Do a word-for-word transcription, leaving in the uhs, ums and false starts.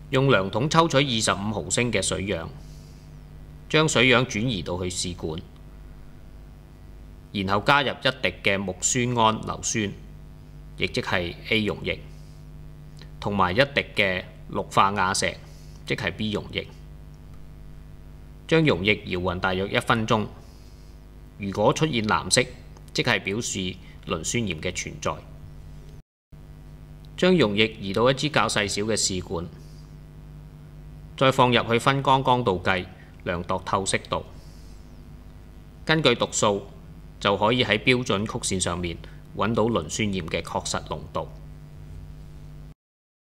用量筒抽取二十五毫升嘅水樣，將水樣轉移到去試管，然後加入一滴嘅木酸胺硫酸，亦即係 A 溶液，同埋一滴嘅氯化亞石，即係 B 溶液。將溶液搖勻大約一分鐘，如果出現藍色，即係表示磷酸鹽嘅存在。將溶液移到一支較細小嘅試管，再放入去分缸缸度計，量度透析度。根據讀數就可以喺標準曲線上面揾到磷酸鹽嘅確實濃度。